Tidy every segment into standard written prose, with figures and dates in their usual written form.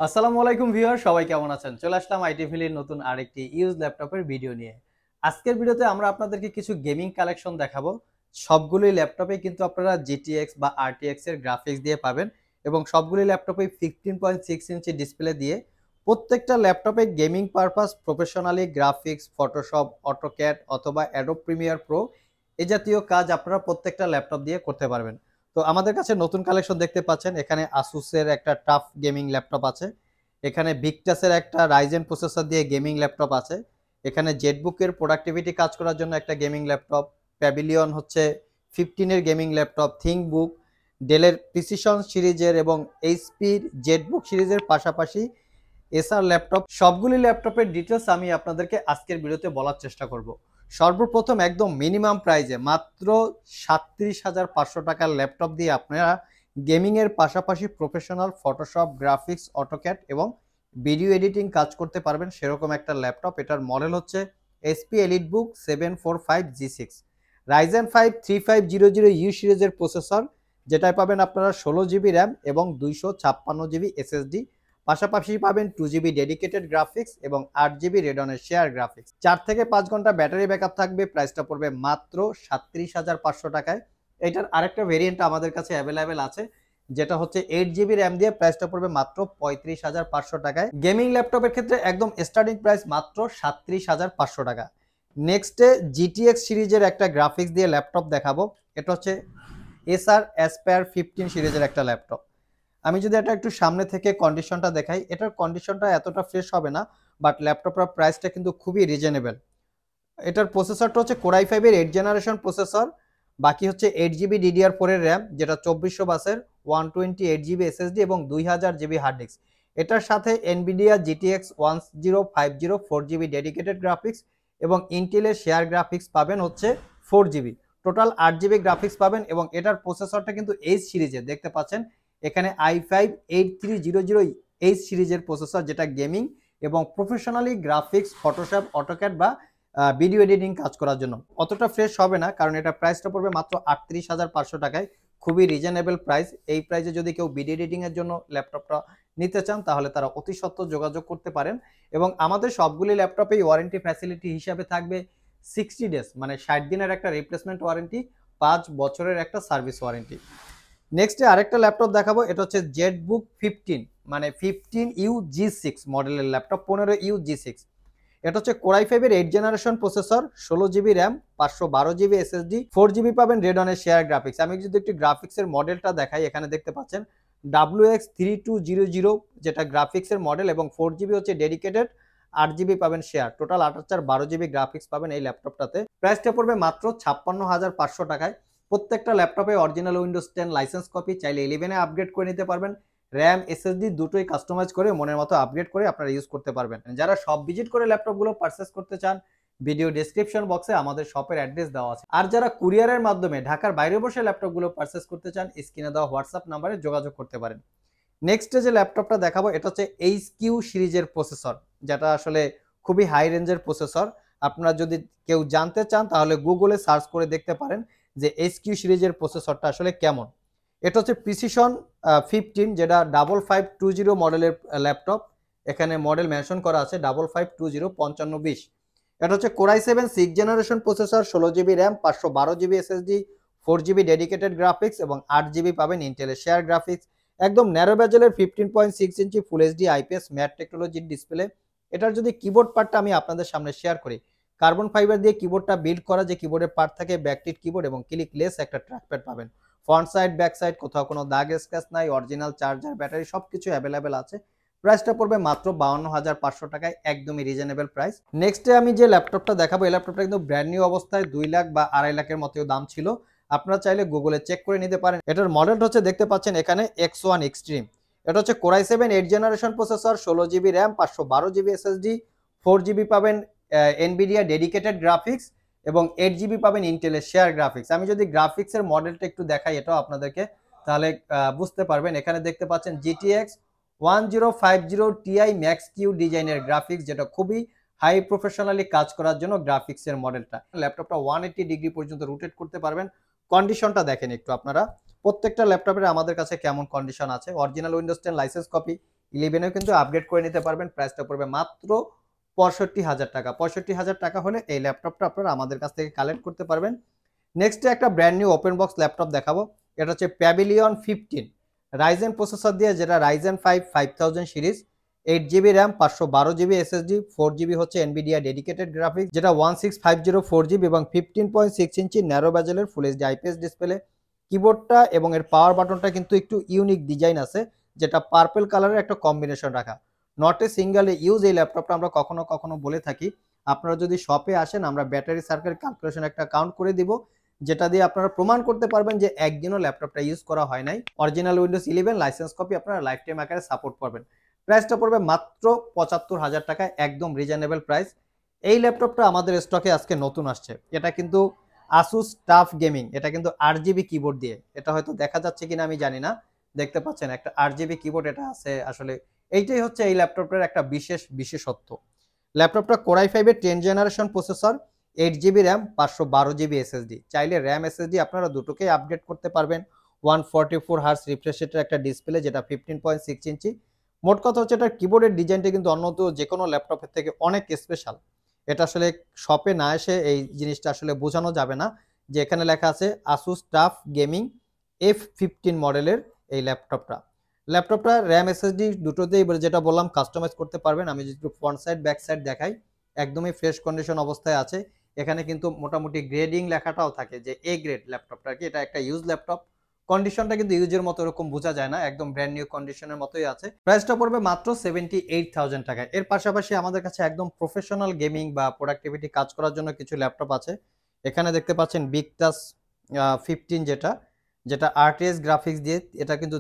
আসসালামু আলাইকুম ভিউয়ার, সবাই কেমন আছেন? চলে আসলাম আইটি ভ্যালির নতুন আরেকটি ইউজ ল্যাপটপের ভিডিও নিয়ে। আজকের ভিডিওতে আমরা আপনাদেরকে কিছু গেমিং কালেকশন দেখাবো। সবগুলোই ল্যাপটপে কিন্তু আপনারা জিটিএক্স বা আরটিএক্স এর গ্রাফিক্স দিয়ে পাবেন এবং সবগুলি ল্যাপটপে 15.6 ইঞ্চি ডিসপ্লে দিয়ে প্রত্যেকটা ল্যাপটপে gaming purpose professionally graphics, Photoshop, AutoCAD অথবা অ্যাডোব প্রিমিয়ার প্রো এই জাতীয় কাজ আপনারা প্রত্যেকটা ল্যাপটপ দিয়ে করতে পারবেন। তো আমাদের কাছে নতুন কালেকশন দেখতে পাচ্ছেন। এখানে আসুসের একটা টাফ গেমিং ল্যাপটপ আছে, এখানে ভিক্টাসের একটা রাইজেন প্রসেসর দিয়ে গেমিং ল্যাপটপ আছে, এখানে জেটবুকের প্রোডাক্টিভিটি কাজ করার জন্য একটা গেমিং ল্যাপটপ, প্যাভিলিয়ন হচ্ছে 15 এর গেমিং ল্যাপটপ, থিংকবুক, ডেলের প্রিসিশন সিরিজের এবং এইচপির জেটবুক সিরিজের পাশাপাশি এসআর ল্যাপটপ। সবগুলি ল্যাপটপের ডিটেলস আমি আপনাদেরকে আজকের ভিডিওতে বলার চেষ্টা করব। সর্বপ্রথম একদম মিনিমাম প্রাইজে মাত্র 37,500 টাকার ল্যাপটপ দিয়ে আপনারা গেমিংয়ের পাশাপাশি প্রফেশনাল ফটোশপ, গ্রাফিক্স, অটোক্যাড এবং ভিডিও এডিটিং কাজ করতে পারবেন সেরকম একটা ল্যাপটপ। এটার মডেল হচ্ছে SP EliteBook 745G6, Ryzen 5 3500U সিরিজের প্রসেসর, যেটায় পাবেন আপনারা 16GB র্যাম এবং 256GB SSD, পাশাপাশি পাবেন 2GB ডেডিকেটেড গ্রাফিক্স এবং 8GB রেডনের শেয়ার গ্রাফিক্স। 4 থেকে 5 ঘন্টা ব্যাটারি ব্যাকআপ থাকবে। প্রাইসটা পড়বে মাত্র 37,500 টাকায়। এটার আরেকটা ভেরিয়েন্ট আমাদের কাছে অ্যাভেলেবেল আছে, যেটা হচ্ছে 8GB র্যাম দিয়ে, প্রাইসটা পড়বে মাত্র 35,500 টাকায়। গেমিং ল্যাপটপের ক্ষেত্রে একদম স্টার্টিং প্রাইস মাত্র 37,500 টাকা। নেক্সটে জিটিএক্স সিরিজের একটা গ্রাফিক্স দিয়ে ল্যাপটপ দেখাবো। এটা হচ্ছে এসআর অ্যাসপায়ার 15 সিরিজের একটা ল্যাপটপ। আমি যদি এটা একটু সামনে থেকে কন্ডিশনটা দেখাই, এটার কন্ডিশনটা এতটা ফ্রেশ হবে না, বাট ল্যাপটপটার প্রাইসটা কিন্তু খুবই রিজনেবল। এটার প্রসেসরটা হচ্ছে কোর i5 এর 8 জেনারেশন প্রসেসর, বাকি হচ্ছে 8GB DDR4 এর র্যাম, যেটা 2400 বাসের, 128GB SSD এবং 2000GB হার্ড ডিস্ক। এটার সাথে Nvidia GTX 1050 4GB dedicated graphics এবং ইন্টেলের শেয়ার গ্রাফিক্স পাবেন হচ্ছে 4GB, টোটাল 8GB গ্রাফিক্স পাবেন। এবং এটার প্রসেসরটা কিন্তু এইচ সিরিজের দেখতে পাচ্ছেন, এখানে i5-8300H সিরিজের প্রসেসর, যেটা গেমিং এবং প্রফেশনালি গ্রাফিক্স, ফটোশপ, অটোক্যাড বা ভিডিও এডিটিং কাজ করার জন্য। অতটা ফ্রেশ হবে না, কারণ এটা প্রাইসটা পড়বে মাত্র 38,500 টাকায়, খুবই রিজনেবল প্রাইস। এই প্রাইসে যদি কেউ ভিডিও এডিটিং এর জন্য ল্যাপটপটা নিতে চান তাহলে তারা অতি সত্বর যোগাযোগ করতে পারেন। এবং আমাদের সবগুলি ল্যাপটপেই ওয়ারেন্টি ফ্যাসিলিটি হিসাবে থাকবে 60 ডেজ, মানে 60 দিনের একটা রিপ্লেসমেন্ট ওয়ারেন্টি, 5 বছরের একটা সার্ভিস ওয়ারেন্টি। নেক্সটে আরেকটা ল্যাপটপ দেখাবো। এটা হচ্ছে জেটবুক 15, মানে 15UG6 মডেলের ল্যাপটপ, 15UG6। এটা হচ্ছে কোর i5 এর 8 generation processor, 16GB RAM, 512GB SSD, 4GB পাবেন রেডনের শেয়ার গ্রাফিক্স। আমি যদি একটু গ্রাফিক্সের মডেলটা দেখাই, এখানে দেখতে পাচ্ছেন WX3200, যেটা গ্রাফিক্সের মডেল, এবং 4GB হচ্ছে ডেডিকেটেড, 8GB পাবেন শেয়ার, টোটাল 8012GB গ্রাফিক্স পাবেন এই ল্যাপটপটাতে। প্রাইসটা পড়বে মাত্র 56,500 টাকায়। প্রত্যেকটা ল্যাপটপে অরিজিনাল উইন্ডোজ 10 লাইসেন্স কপি, চাইলে 11-এ আপগ্রেড করে নিতে পারবেন। র্যাম, এসএসডি দুটোই কাস্টমাইজ করে মনের মতো আপগ্রেড করে আপনারা ইউজ করতে পারবেন। যারা সব ভিজিট করে ল্যাপটপগুলো পারচেস করতে চান, ভিডিও ডেসক্রিপশন বক্সে আমাদের শপের অ্যাড্রেস দেওয়া আছে। আর যারা কুরিয়ারের মাধ্যমে ঢাকার বাইরে বসে ল্যাপটপগুলো পারচেস করতে চান, স্ক্রিনে দেওয়া হোয়াটসঅ্যাপ নাম্বারে যোগাযোগ করতে পারেন। নেক্সট যে ল্যাপটপটা দেখাবো, এটা হচ্ছে এইচকিউ সিরিজের প্রসেসর, যেটা আসলে খুবই হাই রেঞ্জের প্রসেসর। আপনারা যদি কেউ জানতে চান তাহলে গুগলে সার্চ করে দেখতে পারেন যে এইচকিউ সিরিজের প্রসেসরটা আসলে কেমন। এটা হচ্ছে প্রিসিশন 15, যেটা 5520 মডেলের ল্যাপটপ। এখানে মডেল মেনশন করা আছে 5520 এটা হচ্ছে core i7 6 generation processor, 16GB RAM, 512GB SSD, 4GB dedicated graphics এবং 8GB পাবেন ইন্টেলের শেয়ার গ্রাফিক্স। একদম ন্যারো বেজেলের 15.6 inch full HD IPS matte টেকনোলজির ডিসপ্লে। এটার যদি কিবোর্ড পার্টটা আমি আপনাদের সামনে শেয়ার করি, কার্বন ফাইবার দিয়ে কিবোর্ডটা বিল্ড করা, যে কিবোর্ডের পার্ট থাকে ব্যাকটিট কিবোর্ড এবং ক্লিকলেস একটা ট্র্যাকপ্যাড পাবেন। ফ্রন্ট সাইড, ব্যাক সাইড কোথাও কোনো দাগ স্ক্র্যাচ নাই, অরিজিনাল চার্জার, ব্যাটারি সবকিছু অ্যাভেলেবেল আছে। প্রাইসটা পড়বে মাত্র 52,500 টাকায়, একদমই রিজনেবল প্রাইস। নেক্সটে আমি যে ল্যাপটপটা দেখাবো, এই ল্যাপটপটা কিন্তু ব্র্যান্ড নিউ অবস্থায় 2 লাখ বা 2.5 লাখের মতো দাম ছিল। আপনারা চাইলে গুগলে চেক করে নিতে পারেন। এটার মডেলটা হচ্ছে দেখতে পাচ্ছেন এখানে X1 এক্সট্রিম। এটা হচ্ছে core i7 8 generation processor, 16GB RAM, 512GB SSD, 4GB পাবেন এনভিডিয়া ডেডিকেটেড গ্রাফিক্স এবং 8GB পাবেন ইন্টেলের শেয়ার গ্রাফিক্স। আমি যদি গ্রাফিক্সের মডেলটা একটু দেখাই এটাও আপনাদেরকে, তাহলে বুঝতে পারবেন। এখানে দেখতে পাচ্ছেন GTX 1050 Ti Max Q ডিজাইনের গ্রাফিক্স, যেটা খুবই হাই প্রফেশনালি কাজ করার জন্য গ্রাফিক্সের মডেলটা। ল্যাপটপটা 180 ডিগ্রি পর্যন্ত রোটেট করতে পারবেন। কন্ডিশনটা দেখেন একটু আপনারা, প্রত্যেকটা ল্যাপটপের আমাদের কাছে কেমন কন্ডিশন আছে। অরিজিনাল উইন্ডোজ 10 লাইসেন্স কপি, 11এও কিন্তু আপগ্রেড করে নিতে পারবেন। প্রাইসটা পড়বে মাত্র ৬৫,০০০ টাকা। ৬৫,০০০ টাকা হলে এই ল্যাপটপটা আপনারা আমাদের কাছ থেকে কালেক্ট করতে পারবেন। নেক্সট একটা brand new open box laptop দেখাবো। এটা হচ্ছে প্যাভিলিয়ন 15 রাইজেন প্রসেসর দিয়ে, যেটা Ryzen 5 5000 series, 8GB RAM, 512GB SSD, 4GB হচ্ছে এনভিডিয়া ডেডিকেটেড গ্রাফিক্স, যেটা 1650 4GB এবং 15.6 ইঞ্চি ন্যারো বেজেলের ফুল এইচডি আইপিএস ডিসপ্লে। কিবোর্ডটা এবং এর পাওয়ার বাটনটা কিন্তু একটু ইউনিক ডিজাইন আছে, যেটা পার্পল কালারের একটা কম্বিনেশন রাখা। নট এ সিঙ্গেল ইউজ এই ল্যাপটপটা আমরা কখনো কখনো বলে থাকি। আপনারা যদি শপে আসেন, আমরা ব্যাটারি সার্কেল ক্যালকুলেশন একটা কাউন্ট করে দিব, যেটা দিয়ে আপনারা প্রমাণ করতে পারবেন যে একদিনও ল্যাপটপটা ইউজ করা হয় নাই। অরিজিনাল উইন্ডোজ 11 লাইসেন্স কপি আপনারা লাইফ টাইম আকারে সাপোর্ট পাবেন। প্রাইসটা পড়বে মাত্র ৭৫,০০০ টাকায়, একদম রিজনেবল প্রাইস। এই ল্যাপটপটা আমাদের স্টকে আজকে নতুন আসছে। এটা কিন্তু আসুস টাফ গেমিং, এটা কিন্তু 8GB কিবোর্ড দিয়ে। এটা হয়তো দেখা যাচ্ছে কিনা আমি জানি না, দেখতে পাচ্ছেন একটা 8GB কিবোর্ড এটা আছে। আসলে এইটাই হচ্ছে এই ল্যাপটপের একটা বিশেষত্ব। ল্যাপটপটা কোর i5 এর 10 generation processor, 8GB RAM, 512GB SSD। চাইলে র্যাম SSD আপনারা দুটোকেই আপগ্রেড করতে পারবেন। 144 হার্টজ রিফ্রেশ রেটের একটা ডিসপ্লে, যেটা 15.6 ইঞ্চি। মোট কথা হচ্ছে এটার কিবোর্ডের ডিজাইনটা কিন্তু অন্যত যে কোনো ল্যাপটপের থেকে অনেক স্পেশাল। এটা আসলে শপে না এসে এই জিনিসটা আসলে বোঝানো যাবে না, যে এখানে লেখা আছে আসুস টাফ গেমিং F15 মডেলের এই ল্যাপটপটা র্যাম SSD দুটোতেই যেটা বললাম কাস্টমাইজ করতে পারবেন। আমি যদি ফ্রন্ট সাইড ব্যাক সাইড দেখাই, একদমই ফ্রেশ কন্ডিশন অবস্থায় আছে। এখানে কিন্তু মোটামুটি গ্রেডিং লেখাটাও থাকে যে এ গ্রেড ল্যাপটপটা কি, এটা একটা ইউজ ল্যাপটপ। কন্ডিশনটা কিন্তু ইউজের মতো এরকম বোঝা যায় না, একদম ব্র্যান্ড নিউ কন্ডিশনের মতোই আছে। প্রাইসটা পড়বে মাত্র 78,000 টাকায়। এর পাশাপাশি আমাদের কাছে একদম প্রফেশনাল গেমিং বা প্রোডাক্টিভিটি কাজ করার জন্য কিছু ল্যাপটপ আছে। এখানে দেখতে পাচ্ছেন বিগ টাচ 15, যেটা আরটিএক্স গ্রাফিক্স দিয়ে, এটা কিন্তু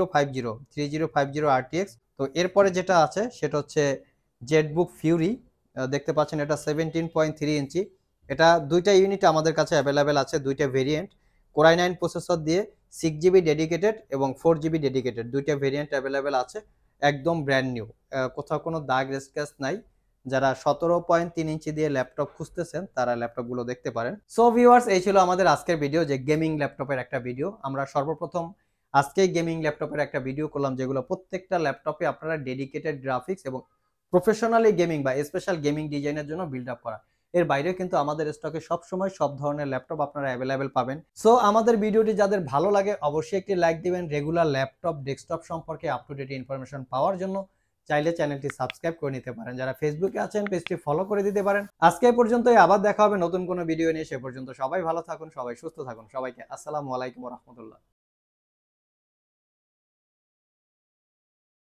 3050 আরটিএক্স। তো এরপরে যেটা আছে সেটা হচ্ছে জেটবুক ফিউরি, দেখতে পাচ্ছেন এটা 17.3 ইঞ্চি। এটা দুইটা ইউনিট আমাদের কাছে অ্যাভেলেবেল আছে, দুইটা ভেরিয়েন্ট। কোর i9 প্রসেসর দিয়ে 6GB ডেডিকেটেড এবং 4GB ডেডিকেটেড, দুইটা ভেরিয়েন্ট অ্যাভেলেবেল আছে। একদম ব্র্যান্ড নিউ, কোথাও কোনো দাগ স্ক্র্যাচ নাই। যারা 17.3 ইঞ্চি দিয়ে ল্যাপটপ খুঁজতেছেন তারা ল্যাপটপগুলো দেখতে পারেন। সো ভিউয়ার্স, এই ছিল আমাদের আজকের ভিডিও, যে গেমিং ল্যাপটপের একটা ভিডিও। আমরা সর্বপ্রথম আজকেই গেমিং ল্যাপটপের একটা ভিডিও করলাম, যেগুলো প্রত্যেকটা ল্যাপটপে আপনারা ডেডিকেটেড গ্রাফিক্স এবং প্রফেশনালি গেমিং বা স্পেশাল গেমিং ডিজাইনের জন্য বিল্ড আপ করা। এর বাইরেও কিন্তু আমাদের স্টকে সবসময় সব ধরনের ল্যাপটপ আপনারা অ্যাভেলেবেল পাবেন। সো আমাদের ভিডিওটি যাদের ভালো লাগে অবশ্যই একটি লাইক দিবেন। রেগুলার ল্যাপটপ ডেস্কটপ সম্পর্কে আপ টু ডেট ইনফরমেশন পাওয়ার জন্য চাইলে চ্যানেলটি সাবস্ক্রাইব করে নিতে পারেন। যারা ফেসবুকে আছেন পেজটি ফলো করে দিতে পারেন। আজকে এই পর্যন্তই, আবার দেখা হবে নতুন কোনো ভিডিও নিয়ে। সে পর্যন্ত সবাই ভালো থাকুন, সবাই সুস্থ থাকুন। সবাইকে আসসালামু আলাইকুম ওয়া রাহমাতুল্লাহ।